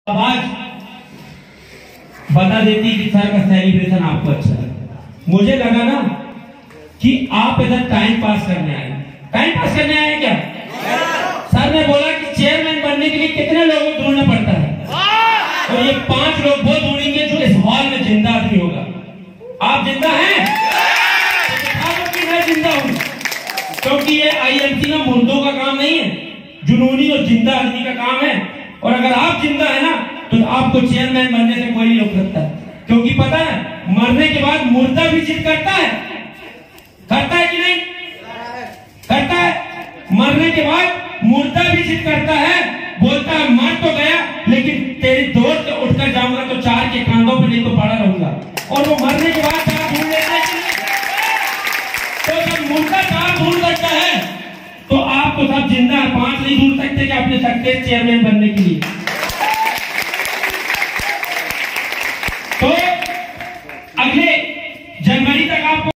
आवाज बता देती कि सर का सेलिब्रेशन आपको अच्छा है। मुझे लगा ना कि आप इधर टाइम पास करने आए। टाइम पास करने आए क्या? सर ने बोला कि चेयरमैन बनने के लिए कितने लोगों को ढूंढना पड़ता है, और ये 5 लोग वो ढूंढेंगे जो इस हॉल में जिंदा आदमी होगा। आप जिंदा हैं? कि मैं जिंदा हूं, क्योंकि ये आईएमसी में मुर्दों का काम नहीं है, जुनूनी और जिंदा आदमी का काम है। और अगर आप जिंदा है ना तो आपको चेयरमैन बनने से कोई नहीं रोक सकता, क्योंकि पता है मरने के बाद मुर्दा भी जिद करता है कि नहीं करता है? मरने के बाद मुर्दा भी जिद करता है, बोलता है मर तो गया लेकिन तेरी दौड़ से उठकर जाऊंगा तो 4 के कांधों पे नहीं तो पड़ा रहूंगा। और वो मरने के बाद चार ढूंढ लेता है। तो जब मुर्दा चार ढूंढ सकता है तो आप तो सब जिंदा 5 नहीं ढूंढ सकते कि अपने सक्सेस चेयरमैन बनने के लिए।